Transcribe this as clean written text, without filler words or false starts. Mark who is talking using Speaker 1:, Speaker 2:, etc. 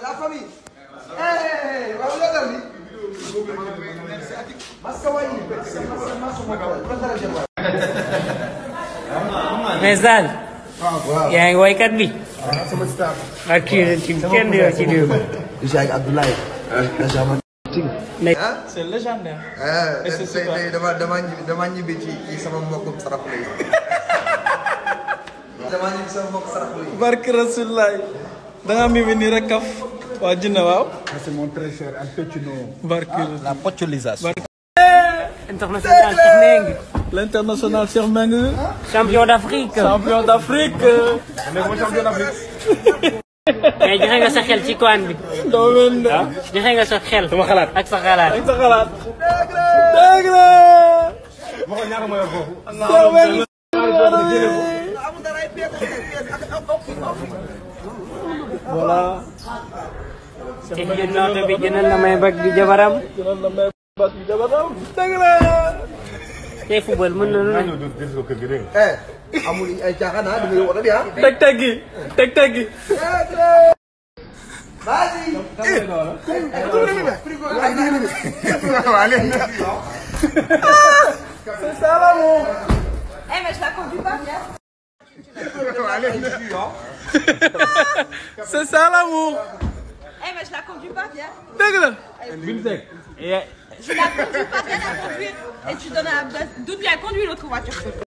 Speaker 1: la famille. waaw loolu la.
Speaker 2: mais Sall.
Speaker 1: waaw
Speaker 2: yaa ngi woykat bi.
Speaker 1: sama staff.
Speaker 2: ak kii kenn du yow ci réew mi.
Speaker 1: Cheikh Abdoulaye.
Speaker 2: c'est légendaire.
Speaker 1: tey dama ñibbi ci sama mbokku saraxule yi. dama ñibbi sama mbokku saraxule yi.
Speaker 3: barke Rasulullah da nga mi nii rek kaf waa Jinne waaw.
Speaker 1: c'est mon très cher Al Pacino.
Speaker 3: barke
Speaker 1: la potulisation.
Speaker 2: international Cheikh Mengue.
Speaker 3: l'international Cheikh Mengue.
Speaker 2: champion d'Afrique.
Speaker 3: champion d'Afrique.
Speaker 2: mais joxe nga sa xel ci coin bi.
Speaker 3: doo mel ne.
Speaker 2: joxe nga sa xel. sama xalaat ak sa xalaat.
Speaker 3: ak sa xalaat. dëgg la.
Speaker 1: waxoon ñaata ma yor foofu.
Speaker 3: voilà.
Speaker 2: te jënd bi jëndal na may bag bi jabaram.
Speaker 3: jëndal na may bag bi jabaram. dëgg la.
Speaker 2: tey football mën na lu ne.
Speaker 1: amul ay caaxaan ah dangay woote bi ah.
Speaker 3: teg gi teg gi.
Speaker 1: vas-y.
Speaker 3: c'est ça l'amour.
Speaker 4: Eh mais je la conduis pas, viens.
Speaker 3: c'est ça l'amour.
Speaker 4: Eh mais je la conduis pas, viens.
Speaker 3: dëgg la.
Speaker 4: Je la conduis pas, viens la conduire. Et tu donnes à Abdel. D'où bien conduit l'autre voiture.